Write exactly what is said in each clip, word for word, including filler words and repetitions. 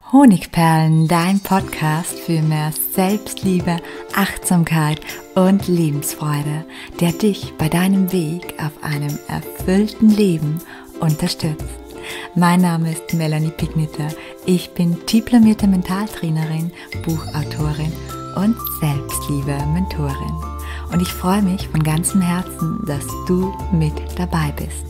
Honigperlen, dein Podcast für mehr Selbstliebe, Achtsamkeit und Lebensfreude, der dich bei deinem Weg auf einem erfüllten Leben unterstützt. Mein Name ist Melanie Pigniter. Ich bin diplomierte Mentaltrainerin, Buchautorin und Selbstliebe-Mentorin. Und ich freue mich von ganzem Herzen, dass du mit dabei bist.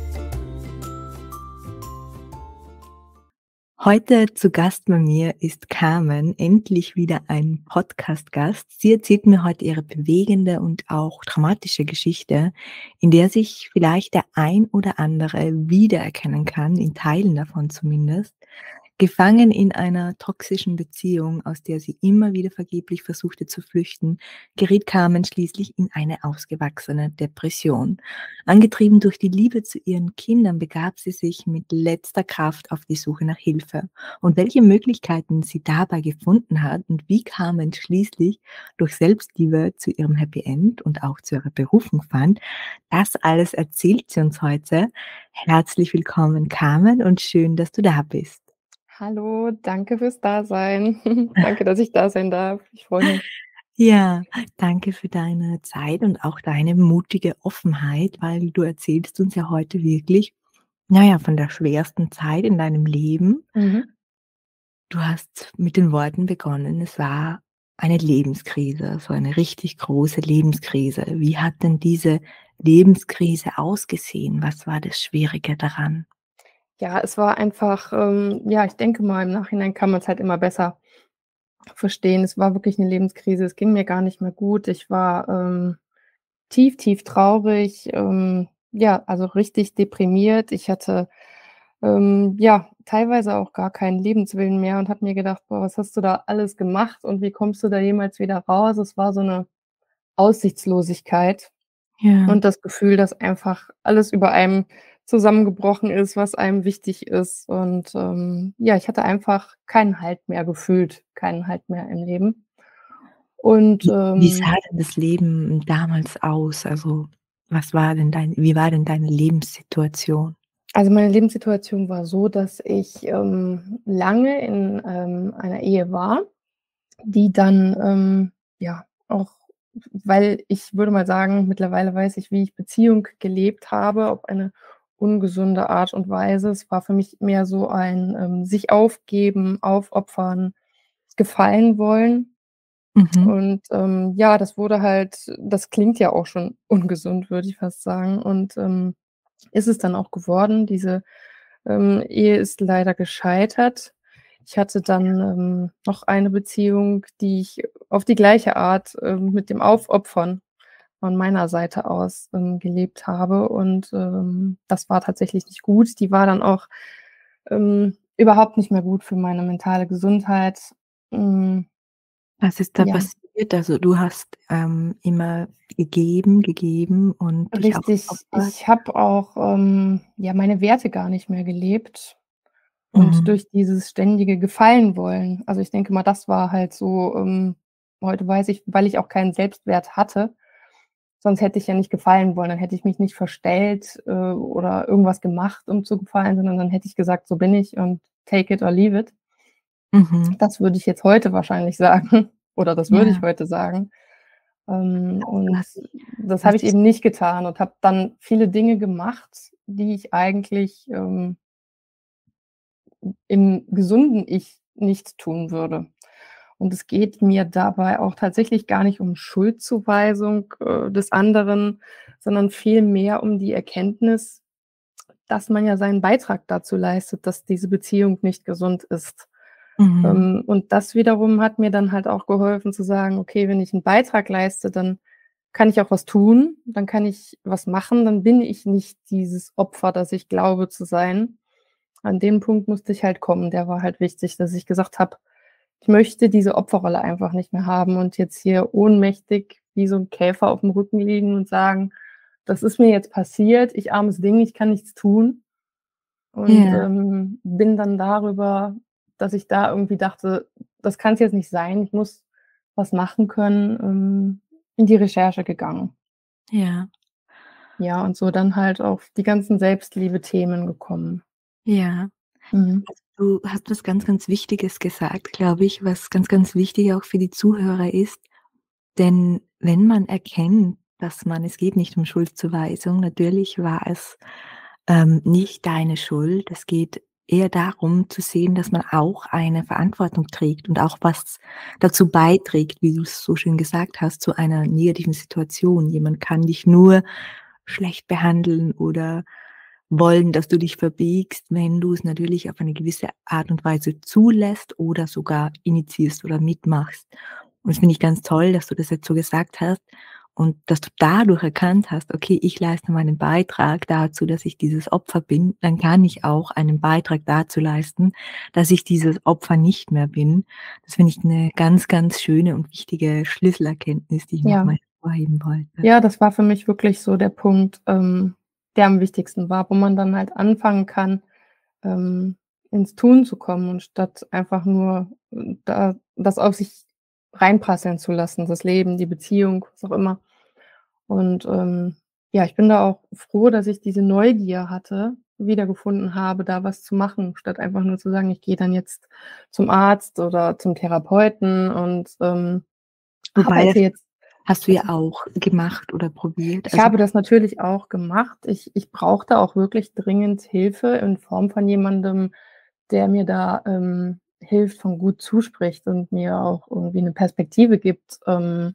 Heute zu Gast bei mir ist Carmen, endlich wieder ein Podcast-Gast. Sie erzählt mir heute ihre bewegende und auch dramatische Geschichte, in der sich vielleicht der ein oder andere wiedererkennen kann, in Teilen davon zumindest. Gefangen in einer toxischen Beziehung, aus der sie immer wieder vergeblich versuchte zu flüchten, geriet Carmen schließlich in eine ausgewachsene Depression. Angetrieben durch die Liebe zu ihren Kindern begab sie sich mit letzter Kraft auf die Suche nach Hilfe. Und welche Möglichkeiten sie dabei gefunden hat und wie Carmen schließlich durch Selbstliebe zu ihrem Happy End und auch zu ihrer Berufung fand, das alles erzählt sie uns heute. Herzlich willkommen, Carmen, und schön, dass du da bist. Hallo, danke fürs Dasein. Danke, dass ich da sein darf. Ich freue mich. Ja, danke für deine Zeit und auch deine mutige Offenheit, weil du erzählst uns ja heute wirklich, na ja, von der schwersten Zeit in deinem Leben. Mhm. Du hast mit den Worten begonnen, es war eine Lebenskrise, so eine richtig große Lebenskrise. Wie hat denn diese Lebenskrise ausgesehen? Was war das Schwierige daran? Ja, es war einfach, ähm ja, ich denke mal, im Nachhinein kann man's halt immer besser verstehen. Es war wirklich 'ne Lebenskrise. Es ging mir gar nicht mehr gut. Ich war, ähm, tief, tief traurig, ähm, ja, also richtig deprimiert. Ich hatte, ähm, ja, teilweise auch gar keinen Lebenswillen mehr und habe mir gedacht: „Boah, was hast du da alles gemacht und wie kommst du da jemals wieder raus?“ Es war so 'ne Aussichtslosigkeit. Ja. Und das Gefühl, dass einfach alles über einem zusammengebrochen ist, was einem wichtig ist. Und, ähm, ja, ich hatte einfach keinen Halt mehr gefühlt, keinen Halt mehr im Leben. Und, Wie wie ähm sah denn das Leben damals aus? Also, was war denn dein wie war denn deine Lebenssituation? also, meine Lebenssituation war so, dass ich, ähm, lange in, ähm, einer Ehe war, die dann, ähm, ja, auch weil ich würde mal sagen, mittlerweile weiß ich, wie ich Beziehung gelebt habe, auf eine ungesunde Art und Weise. Es war für mich mehr so ein, ähm, sich aufgeben, aufopfern, gefallen wollen. Mhm. Und, ähm, ja, das wurde halt das klingt ja auch schon ungesund, würde ich fast sagen. Und, ähm, ist es dann auch geworden. Diese, ähm, Ehe ist leider gescheitert. Ich hatte dann, ähm, noch eine Beziehung, die ich auf die gleiche Art, ähm, mit dem Aufopfern von meiner Seite aus, ähm, gelebt habe und, ähm, das war tatsächlich nicht gut. Die war dann auch, ähm, überhaupt nicht mehr gut für meine mentale Gesundheit. Hm, Was ist da ja. passiert? Also, du hast, ähm, immer gegeben, gegeben und dich Richtig. aufgeopfert? Ich habe auch, ähm, ja, meine Werte gar nicht mehr gelebt und Mhm. durch dieses ständige Gefallen wollen. Also, ich denke mal, das war halt so, ähm heute weiß ich, weil ich auch keinen Selbstwert hatte, sonst hätte ich ja nicht gefallen wollen. Dann hätte ich mich nicht verstellt, äh, oder irgendwas gemacht, um zu gefallen, sondern dann hätte ich gesagt: „So bin ich und take it or leave it.“ Mhm. Das würde ich jetzt heute wahrscheinlich sagen oder das würde ich Ja. heute sagen. Ähm, Also, du und hast dich das du habe hast ich dich eben nicht getan und habe dann viele Dinge gemacht, die ich eigentlich, ähm im gesunden Ich nicht tun würde. Und es geht mir dabei auch tatsächlich gar nicht um Schuldzuweisung, äh, des anderen, sondern vielmehr um die Erkenntnis, dass man ja seinen Beitrag dazu leistet, dass diese Beziehung nicht gesund ist. Mhm. Ähm, und das wiederum hat mir dann halt auch geholfen zu sagen: „Okay, wenn ich 'n Beitrag leiste, dann kann ich auch was tun, dann kann ich was machen, dann bin ich nicht dieses Opfer, das ich glaube zu sein.“ An den Punkt musste ich halt kommen, der war halt wichtig, dass ich gesagt habe: „Ich möchte diese Opferrolle einfach nicht mehr haben und jetzt hier ohnmächtig wie so 'n Käfer aufm Rücken liegen und sagen: ‚Das ist mir jetzt passiert, ich armes Ding, ich kann nichts tun.‘“ Und, Ja. ähm, bin dann darüber, dass ich da irgendwie dachte: „Das kann's jetzt nicht sein, ich muss was machen können“, ähm, in die Recherche gegangen. Ja. Ja, und so dann halt auf die ganzen Selbstliebe-Themen gekommen. Ja. Mhm. Also, du hast was ganz, ganz Wichtiges gesagt, glaube ich, was ganz, ganz wichtig auch für die Zuhörer ist. Denn wenn man erkennt, dass man es geht nicht um Schuldzuweisung, natürlich war es, ähm, nicht deine Schuld. Es geht eher darum zu sehen, dass man auch eine Verantwortung trägt und auch was dazu beiträgt, wie du's so schön gesagt hast, zu einer negativen Situation. Jemand kann dich nur schlecht behandeln oder wollen, dass du dich verbiegst, wenn du es natürlich auf eine gewisse Art und Weise zulässt oder sogar initiierst oder mitmachst. Und das finde ich ganz toll, dass du das jetzt so gesagt hast und dass du dadurch erkannt hast: „Okay, ich leiste meinen Beitrag dazu, dass ich dieses Opfer bin. Dann kann ich auch einen Beitrag dazu leisten, dass ich dieses Opfer nicht mehr bin.“ Das finde ich 'ne ganz, ganz schöne und wichtige Schlüsselerkenntnis, die ich noch Ja. mal hervorheben wollte. Ja, das war für mich wirklich so der Punkt, ähm, der am wichtigsten war, wo man dann halt anfangen kann, ähm, ins Tun zu kommen und statt einfach nur, äh, da das auf sich reinprasseln zu lassen, das Leben, die Beziehung, was auch immer. Und, ähm, ja, ich bin da auch froh, dass ich diese Neugier hatte wiedergefunden habe, da was zu machen, statt einfach nur zu sagen: „Ich gehe dann jetzt zum Arzt oder zum Therapeuten und, ähm, Wobei, das arbeite jetzt.“ hast du ja auch gemacht oder probiert, Ich also habe das natürlich auch gemacht. Ich ich brauchte auch wirklich dringend Hilfe in Form von jemandem, der mir da, ähm, hilft, von gut zuspricht und mir auch irgendwie 'ne Perspektive gibt. Ähm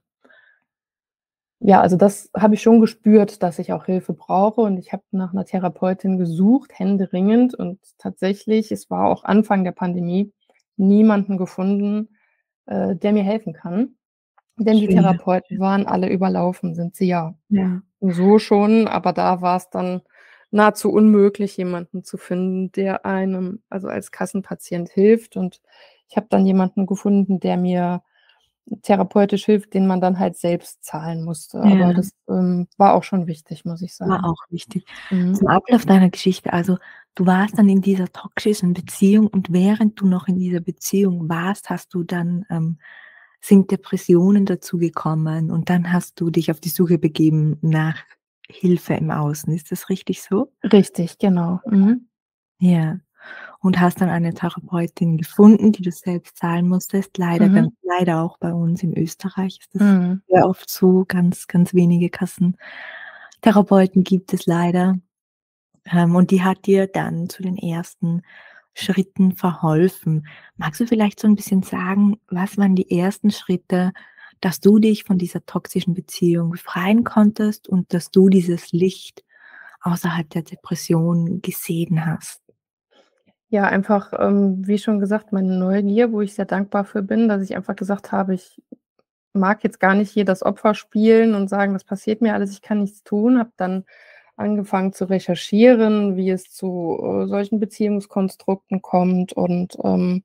ja, also das habe ich schon gespürt, dass ich auch Hilfe brauche und ich habe nach 'ner Therapeutin gesucht, händeringend und tatsächlich, es war auch Anfang der Pandemie, niemanden gefunden, äh, der mir helfen kann. Denn die Schön. Therapeuten waren alle überlaufen, sind sie ja Ja. so schon, aber da war's dann nahezu unmöglich, jemanden zu finden, der einem, also als Kassenpatient hilft. Und ich habe dann jemanden gefunden, der mir therapeutisch hilft, den man dann halt selbst zahlen musste. Aber Ja. das, ähm, war auch schon wichtig, muss ich War sagen. auch wichtig. Mhm. Zum Ablauf deiner Geschichte, also, du warst dann in dieser toxischen Beziehung und während du noch in dieser Beziehung warst, hast du dann, ähm sind Depressionen dazugekommen und dann hast du dich auf die Suche begeben nach Hilfe im Außen. Ist das richtig so? Richtig, genau. Mhm. Ja. Und hast dann eine Therapeutin gefunden, die du selbst zahlen musstest. Leider ganz Mhm. leider auch bei uns in Österreich ist das Mhm. sehr oft so, ganz, ganz wenige Kassentherapeuten gibt es leider. Ähm, und die hat dir dann zu den ersten Schritten verholfen. Magst du vielleicht so 'n bisschen sagen, was waren die ersten Schritte, dass du dich von dieser toxischen Beziehung befreien konntest und dass du dieses Licht außerhalb der Depression gesehen hast? Ja, einfach, ähm, wie schon gesagt, meine Neugier, wo ich sehr dankbar für bin, dass ich einfach gesagt habe: „Ich mag jetzt gar nicht hier das Opfer spielen und sagen, das passiert mir alles, ich kann nichts tun.“ Habe dann angefangen zu recherchieren, wie es zu, äh, solchen Beziehungskonstrukten kommt und, ähm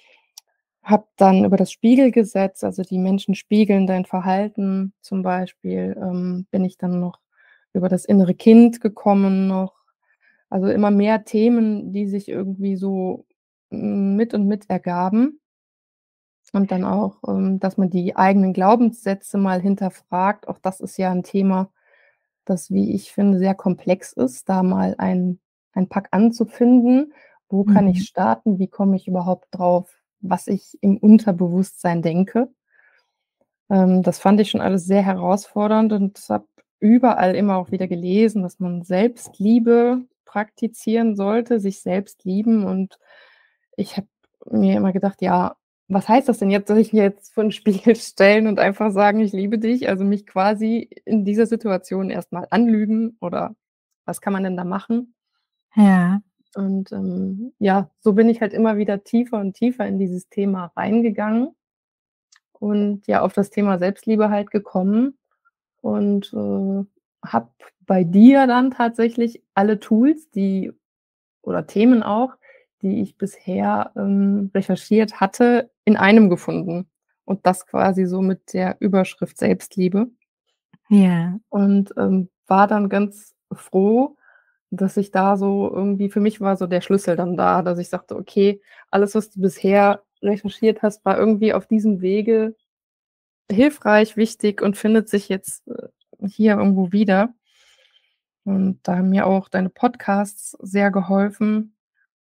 habe dann über das Spiegelgesetz, also die Menschen spiegeln dein Verhalten zum Beispiel, ähm, bin ich dann noch über das innere Kind gekommen noch. Also immer mehr Themen, die sich irgendwie so mit und mit ergaben. Und dann auch, ähm, dass man die eigenen Glaubenssätze mal hinterfragt. Auch das ist ja 'n Thema, das, wie ich finde, sehr komplex ist, da mal ein ein Pack anzufinden. Wo kann ich Mhm. starten? Wie komme ich überhaupt drauf, was ich im Unterbewusstsein denke? Ähm, das fand ich schon alles sehr herausfordernd und habe überall immer auch wieder gelesen, dass man Selbstliebe praktizieren sollte, sich selbst lieben. Und ich habe mir immer gedacht: „Ja, was heißt das denn jetzt? Soll ich mich jetzt vor 'n Spiegel stellen und einfach sagen: ‚Ich liebe dich?‘“ Also, mich quasi in dieser Situation erst mal anlügen oder was kann man denn da machen? Ja. Und, ähm, ja, so bin ich halt immer wieder tiefer und tiefer in dieses Thema reingegangen und ja, auf das Thema Selbstliebe halt gekommen und, äh, habe bei dir dann tatsächlich alle Tools, die oder Themen auch, die ich bisher, ähm, recherchiert hatte, in einem gefunden und das quasi so mit der Überschrift Selbstliebe. Ja. Und, ähm, war dann ganz froh, dass ich da so irgendwie für mich war so der Schlüssel dann da, dass ich sagte: „Okay, alles, was du bisher recherchiert hast, war irgendwie auf diesem Wege hilfreich, wichtig und findet sich jetzt, äh, hier irgendwo wieder.“ Und da haben mir auch deine Podcasts sehr geholfen.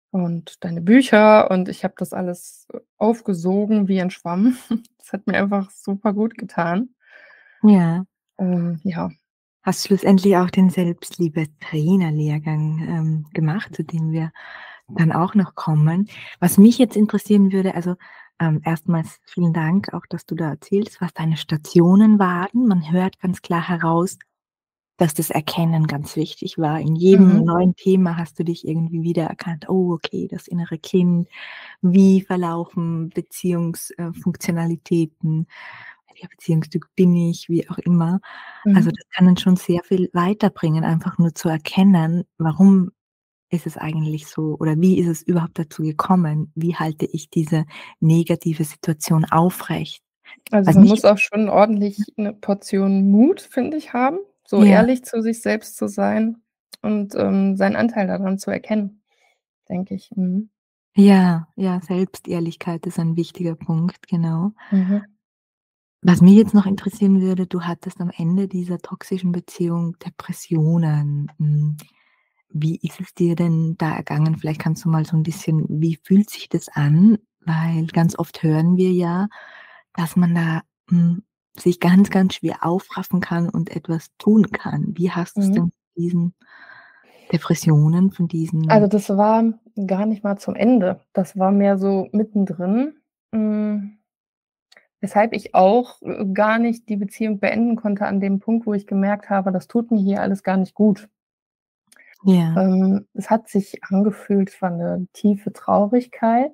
und deine Bücher und ich habe das alles aufgesogen wie ein Schwamm. Das hat mir einfach super gut getan. Ja. Ähm, ja. Hast schlussendlich auch den Selbstliebe-Trainer-Lehrgang, ähm, gemacht, zu dem wir dann auch noch kommen. Was mich jetzt interessieren würde, also, ähm, erstmals vielen Dank auch, dass du da erzählst, was deine Stationen waren. Man hört ganz klar heraus, dass das Erkennen ganz wichtig war. In jedem Mhm. neuen Thema hast du dich irgendwie wiedererkannt: „Oh, okay, das innere Kind. Wie verlaufen Beziehungs äh, Funktionalitäten? Welcher Beziehungstyp bin ich?“ Wie auch immer. Also, Mhm. das kann uns schon sehr viel weiterbringen, einfach nur zu erkennen, warum ist es eigentlich so oder wie ist es überhaupt dazu gekommen? Wie halte ich diese negative Situation aufrecht? Also, Was man mich muss auch schon ordentlich 'ne Portion Mut, finde ich, haben, so Ja. ehrlich zu sich selbst zu sein und, ähm, seinen Anteil daran zu erkennen, denke ich. Mhm. Ja, ja, Selbstehrlichkeit ist ein wichtiger Punkt, genau. Mhm. Was mich jetzt noch interessieren würde, du hattest am Ende dieser toxischen Beziehung Depressionen. Hm, wie ist es dir denn da ergangen? Vielleicht kannst du mal so 'n bisschen wie fühlt sich das an? Weil ganz oft hören wir ja, dass man da, hm, sich ganz, ganz schwer aufraffen kann und etwas tun kann. Wie hast du's denn Mhm. mit diesen Depressionen, von Also, diesen das war gar nicht mal zum Ende. Das war mehr so mittendrin, hm, weshalb ich auch, äh, gar nicht die Beziehung beenden konnte an dem Punkt, wo ich gemerkt habe, das tut mir hier alles gar nicht gut. Ja. Ähm, es hat sich angefühlt, es war 'ne tiefe Traurigkeit.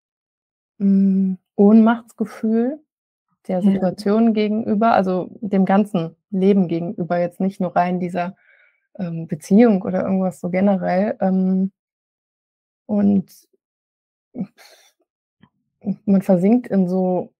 Hm, Ohnmachtsgefühl der Ja. Situation gegenüber, also, dem ganzen Leben gegenüber, jetzt nicht nur rein dieser, ähm, Beziehung oder irgendwas so generell, ähm und hm, man versinkt in so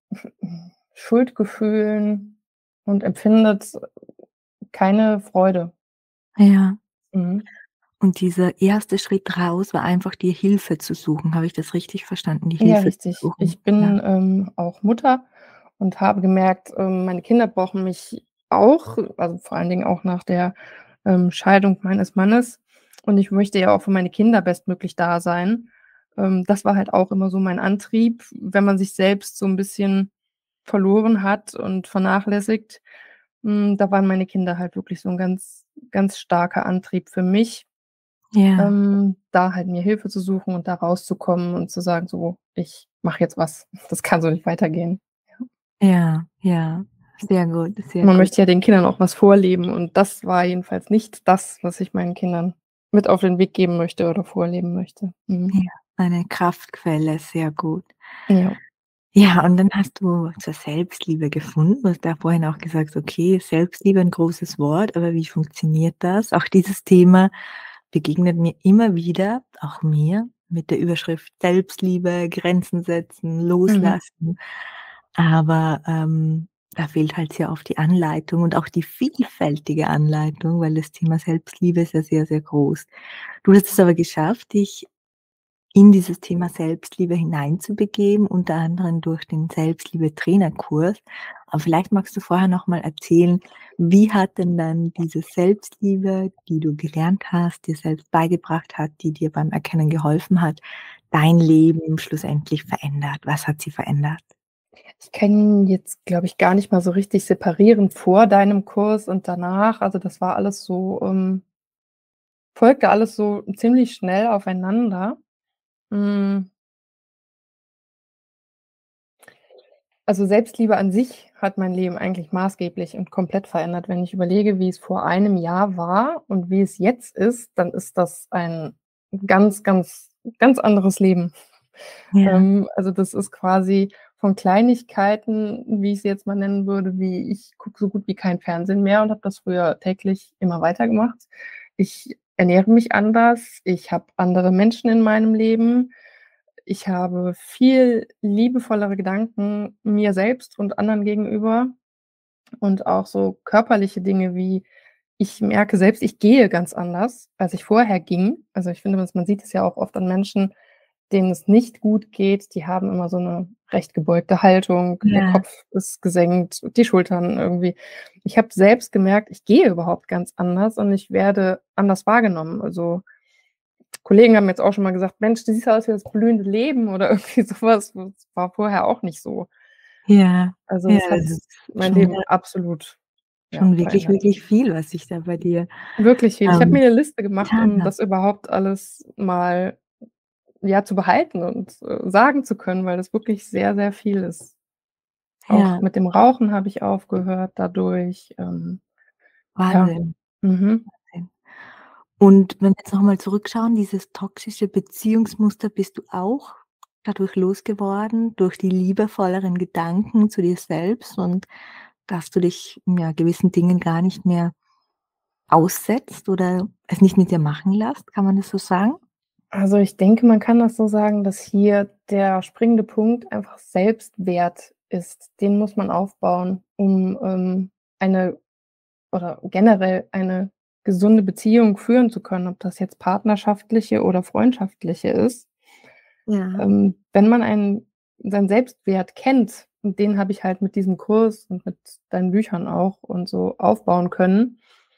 Schuldgefühlen und empfindet keine Freude. Ja. Mhm. Und dieser erste Schritt raus war einfach, dir Hilfe zu suchen. Habe ich das richtig verstanden, die Ja, Hilfe zu richtig. suchen? Ich Ja. bin, ähm, auch Mutter und habe gemerkt, ähm, meine Kinder brauchen mich auch, also, vor allen Dingen auch nach der, ähm, Scheidung meines Mannes. Und ich möchte ja auch für meine Kinder bestmöglich da sein. Ähm, das war halt auch immer so mein Antrieb, wenn man sich selbst so 'n bisschen verloren hat und vernachlässigt. Hm, da waren meine Kinder halt wirklich so 'n ganz, ganz starker Antrieb für mich, Ja. ähm, da halt mir Hilfe zu suchen und da rauszukommen und zu sagen: „So, ich mache jetzt was. Das kann so nicht weitergehen.“ Ja. Ja, ja, sehr gut, sehr Man gut. möchte ja den Kindern auch was vorleben und das war jedenfalls nicht das, was ich meinen Kindern mit auf den Weg geben möchte oder vorleben möchte. Mhm. Ja, eine Kraftquelle, sehr gut. Ja. Ja, und dann hast du zur Selbstliebe gefunden. Du hast ja vorhin auch gesagt: „Okay, Selbstliebe, ein großes Wort, aber wie funktioniert das?“ Auch dieses Thema begegnet mir immer wieder, auch mir, mit der Überschrift Selbstliebe, Grenzen setzen, Mhm. loslassen. Aber, ähm, da fehlt halt sehr oft die Anleitung und auch die vielfältige Anleitung, weil das Thema Selbstliebe ist ja sehr, sehr groß. Du hast es aber geschafft, dich in dieses Thema Selbstliebe hineinzubegeben, unter anderem durch den Selbstliebe-Trainerkurs. Aber vielleicht magst du vorher noch mal erzählen, wie hat denn dann diese Selbstliebe, die du gelernt hast, dir selbst beigebracht hat, die dir beim Erkennen geholfen hat, dein Leben schlussendlich verändert? Was hat sie verändert? Ich kann jetzt, glaube ich, gar nicht mal so richtig separieren vor deinem Kurs und danach. Also, das war alles so, ähm folgte alles so ziemlich schnell aufeinander. Hm Also, Selbstliebe an sich hat mein Leben eigentlich maßgeblich und komplett verändert. Wenn ich überlege, wie es vor einem Jahr war und wie es jetzt ist, dann ist das ein ganz, ganz, ganz anderes Leben. Ja. Ähm, also, das ist quasi von Kleinigkeiten, wie ich sie jetzt mal nennen würde, wie ich gucke so gut wie kein Fernsehen mehr und habe das früher täglich immer weitergemacht. Ich ernähre mich anders, ich habe andere Menschen in meinem Leben. Ich habe viel liebevollere Gedanken mir selbst und anderen gegenüber und auch so körperliche Dinge wie ich merke selbst, ich gehe ganz anders, als ich vorher ging. Also, ich finde, man sieht es ja auch oft an Menschen, denen es nicht gut geht, die haben immer so 'ne recht gebeugte Haltung, der Ja. Kopf ist gesenkt, die Schultern irgendwie. Ich habe selbst gemerkt, ich gehe überhaupt ganz anders und ich werde anders wahrgenommen. Also Kollegen haben jetzt auch schon mal gesagt: „Mensch, du siehst ja aus wie das blühende Leben“ oder irgendwie so was. Das war vorher auch nicht so. Ja, Also, ja, das hat das ist mein schon Leben wieder absolut, ja, schon wirklich, verändert. wirklich viel, was sich da bei dir, Wirklich viel. Ich habe ähm, mir 'ne Liste gemacht, getan um hat. das überhaupt alles mal, ja, zu behalten und, äh, sagen zu können, weil das wirklich sehr, sehr viel ist. Auch Ja, mit dem Rauchen habe ich aufgehört dadurch, ähm, ja. Wahnsinn, Mhm. Wahnsinn. Und wenn wir jetzt noch mal zurückschauen, dieses toxische Beziehungsmuster bist du auch dadurch losgeworden, durch die liebevolleren Gedanken zu dir selbst und dass du dich, ja, gewissen Dingen gar nicht mehr aussetzt oder es nicht mit dir machen lässt, kann man das so sagen? Also, ich denke, man kann das so sagen, dass hier der springende Punkt einfach Selbstwert ist. Den muss man aufbauen, um, ähm, eine oder generell eine gesunde Beziehung führen zu können, ob das jetzt partnerschaftliche oder freundschaftliche ist. Ja. Ähm, wenn man einen seinen Selbstwert kennt, und den habe ich halt mit diesem Kurs und mit deinen Büchern auch und so aufbauen können,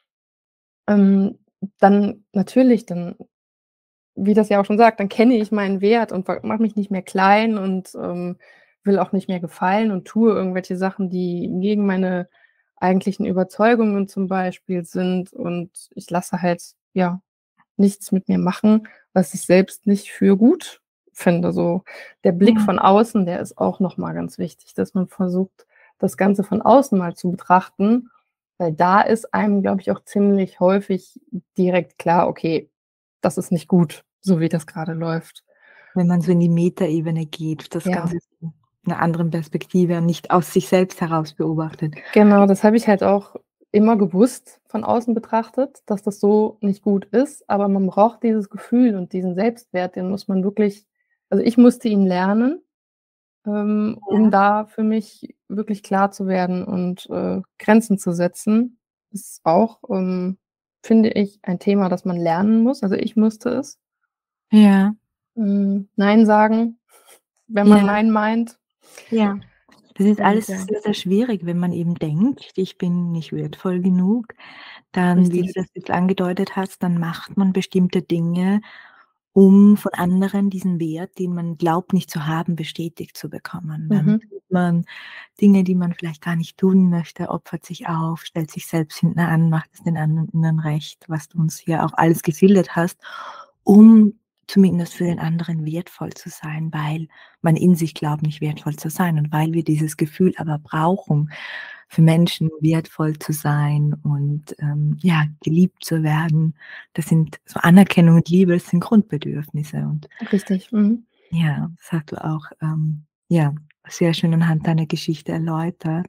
ähm, dann natürlich, dann wie das ja auch schon sagt, dann kenne ich meinen Wert und mache mich nicht mehr klein und, ähm, will auch nicht mehr gefallen und tue irgendwelche Sachen, die gegen meine eigentlichen Überzeugungen zum Beispiel sind. Und ich lasse halt, ja, nichts mit mir machen, was ich selbst nicht für gut finde. So der Blick Ja. von außen, der ist auch noch mal ganz wichtig, dass man versucht, das Ganze von außen mal zu betrachten, weil da ist einem, glaube ich, auch ziemlich häufig direkt klar: „Okay, das ist nicht gut, so wie das grade läuft.“ Wenn man so in die Metaebene geht, das Ja, Ganze von 'ner anderen Perspektive und nicht aus sich selbst heraus beobachtet. genau, das habe ich halt auch immer gewusst von außen betrachtet, dass das so nicht gut ist, aber man braucht dieses Gefühl und diesen Selbstwert, den muss man wirklich, also, ich musste ihn lernen, ähm, um Ja. da für mich wirklich klar zu werden und, äh, Grenzen zu setzen. Ist auch, ähm, finde ich, ein Thema, das man lernen muss. Also, ich musste es. Ja, Hm, nein sagen, wenn man ja, nein meint. ja. Das ist Und alles ja, sehr, sehr schwierig, wenn man eben denkt: „Ich bin nicht wertvoll genug." Dann, wie du richtig. das jetzt angedeutet hast, dann macht man bestimmte Dinge, um von anderen diesen Wert, den man glaubt nicht zu haben, bestätigt zu bekommen. Dann Mhm, tut man Dinge, die man vielleicht gar nicht tun möchte, opfert sich auf, stellt sich selbst hinten an, macht es den anderen recht, was du uns hier auch alles geschildert hast, um zumindest für den anderen wertvoll zu sein, weil man in sich glaubt, nicht wertvoll zu sein und weil wir dieses Gefühl aber brauchen, für Menschen wertvoll zu sein und, ähm, ja, geliebt zu werden. Das sind so Anerkennung und Liebe, das sind Grundbedürfnisse und richtig. Mhm. ja, das hast du auch, ähm, ja, sehr schön anhand deiner Geschichte erläutert.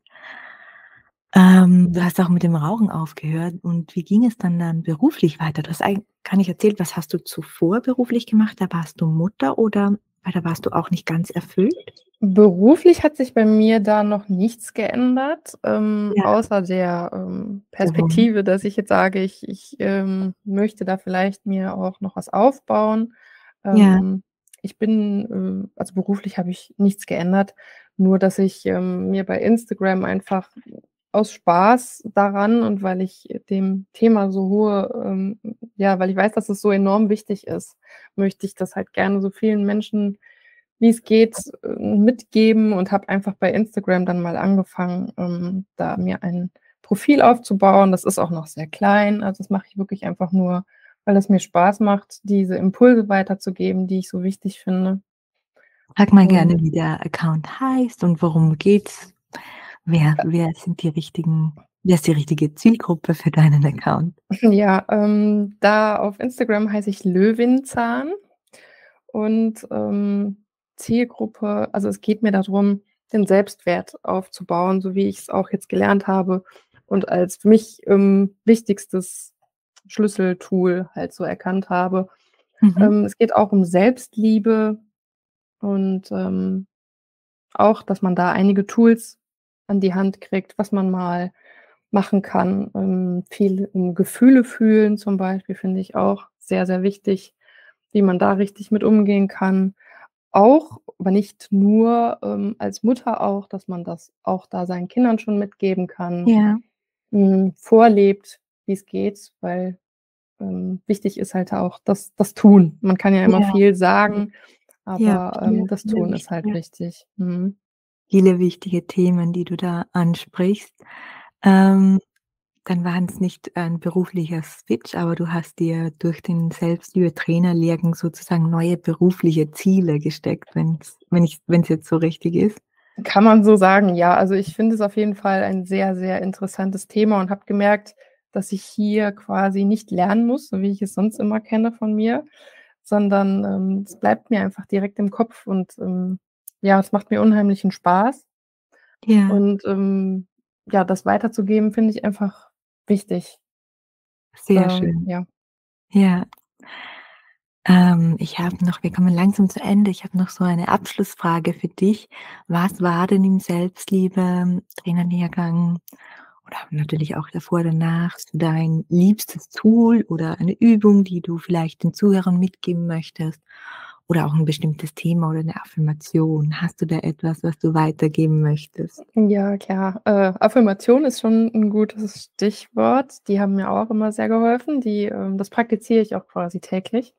Ähm, du hast auch mit dem Rauchen aufgehört und wie ging es dann dann beruflich weiter? Du hast eigen gar nicht erzählt, was hast du zuvor beruflich gemacht? Da warst du Mutter oder weil da warst du auch nicht ganz erfüllt? Beruflich hat sich bei mir da noch nichts geändert, ähm, Ja, außer der, ähm, der Wunsch. Perspektive, dass ich jetzt sage, ich ich, ähm, möchte da vielleicht mir auch noch was aufbauen. Ja, Ähm, ich bin, äh also beruflich habe ich nichts geändert, nur dass ich, ähm, mir bei Instagram einfach aus Spaß daran und weil ich dem Thema so hohe, ähm ja, weil ich weiß, dass es so enorm wichtig ist, möchte ich das halt gerne so vielen Menschen, wie es geht, äh, mitgeben und habe einfach bei Instagram dann mal angefangen, ähm, da mir ein Profil aufzubauen. Das ist auch noch sehr klein. Also, das mache ich wirklich einfach nur, weil es mir Spaß macht, diese Impulse weiterzugeben, die ich so wichtig finde. sag mal Und gerne, wie der Account heißt und worum geht's? Wer wer sind die richtigen wer ist die richtige Zielgruppe für deinen Account? ja, ähm, da auf Instagram heiße ich Löwenzahn und, ähm, Zielgruppe, also, es geht mir darum, den Selbstwert aufzubauen, so wie ich es auch jetzt gelernt habe und als für mich, ähm, wichtigstes Schlüsseltool halt so erkannt habe. Mhm. Ähm, es geht auch um Selbstliebe und, ähm, auch, dass man da einige Tools an die Hand kriegt, was man mal machen kann. Ähm, viel, um Gefühle fühlen zum Beispiel, finde ich auch sehr, sehr wichtig, wie man da richtig mit umgehen kann. Auch, aber nicht nur, ähm, als Mutter auch, dass man das auch da seinen Kindern schon mitgeben kann, Ja, hm, vorlebt, wie's geht, weil, ähm, wichtig ist halt auch das das Tun. Man kann ja immer Ja. viel Ja. sagen, Ja, aber, viele ähm, das viele Tun ist halt wichtige wichtig. Mhm. viele wichtige Themen, die du da ansprichst. Ähm, dann waren's nicht ein beruflicher Switch, aber du hast dir durch den Selbstliebe-Trainer-Lehrgang sozusagen neue berufliche Ziele gesteckt, wenn's wenn ich wenn's jetzt so richtig ist? Kann man so sagen, ja. Also, ich finde es auf jeden Fall ein sehr, sehr interessantes Thema und habe gemerkt, dass ich hier quasi nicht lernen muss, so wie ich es sonst immer kenne von mir, sondern, ähm, es bleibt mir einfach direkt im Kopf und, ähm, ja, es macht mir unheimlichen Spaß. Ja. Und, ähm, ja, das weiterzugeben, finde ich einfach wichtig. Sehr Ähm, schön. ja. Ja. Ähm, ich habe noch wir kommen langsam zu Ende. Ich habe noch so eine Abschlussfrage für dich. Was war denn im Selbstliebe-Trainer-Lehrgang oder natürlich auch davor, danach so dein liebstes Tool oder eine Übung, die du vielleicht den Zuhörern mitgeben möchtest oder auch 'n bestimmtes Thema oder 'ne Affirmation? Hast du da etwas, was du weitergeben möchtest? Ja, klar. Äh, Affirmation ist schon 'n gutes Stichwort. Die haben mir auch immer sehr geholfen. Die ähm, das praktiziere ich auch quasi täglich.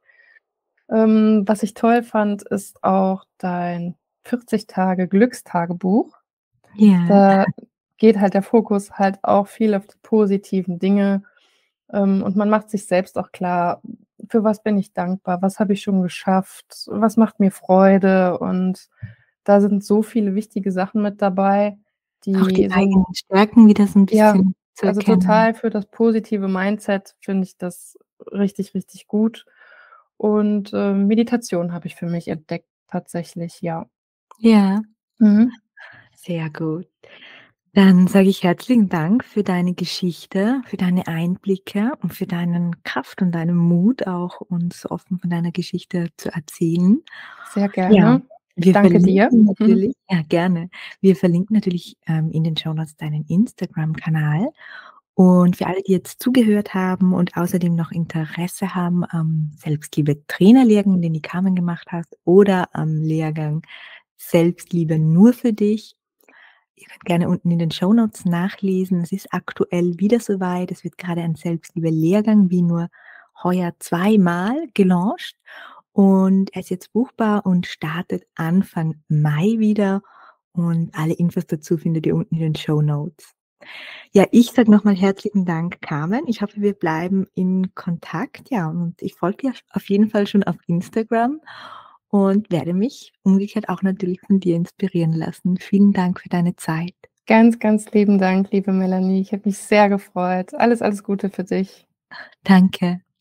Ähm, was ich toll fand, ist auch dein vierzig Tage Glückstagebuch. Ja. Da geht halt der Fokus halt auch viel auf die positiven Dinge, ähm, und man macht sich selbst auch klar: „Für was bin ich dankbar? Was habe ich schon geschafft? Was macht mir Freude?“ Und da sind so viele wichtige Sachen mit dabei, Auch die die so 'n eigenen Stärken wieder so 'n Ja, bisschen zu also, erkennen. total für das positive Mindset finde ich das richtig, richtig gut. Und, ähm, Meditation habe ich für mich entdeckt tatsächlich, ja. Ja. Mhm. Sehr gut. Dann sage ich herzlichen Dank für deine Geschichte, für deine Einblicke und für deinen Kraft und deinen Mut auch, uns offen von deiner Geschichte zu erzählen. Sehr Ja, gerne. Ich wir danke dir. verlinken natürlich ja, gerne. Wir verlinken natürlich, ähm, in den Shownotes deinen Instagram-Kanal. Und für alle, die jetzt zugehört haben und außerdem noch Interesse haben am Selbstliebe-Trainer-Lehrgang, den die Carmen gemacht hat, oder am Lehrgang „Selbstliebe nur für dich“. Ihr könnt gerne unten in den Shownotes nachlesen. Es ist aktuell wieder so weit. Es wird grade ein Selbstliebe-Lehrgang wie nur heuer zweimal gelauncht und er ist jetzt buchbar und startet Anfang Mai wieder und alle Infos dazu findet ihr unten in den Shownotes. Ja, ich sage noch mal herzlichen Dank, Carmen. Ich hoffe, wir bleiben in Kontakt, ja, und ich folge dir auf jeden Fall schon auf Instagram und werde mich umgekehrt auch natürlich von dir inspirieren lassen. Vielen Dank für deine Zeit. Ganz, ganz lieben Dank, liebe Melanie. Ich habe mich sehr gefreut. Alles, alles Gute für dich. Danke.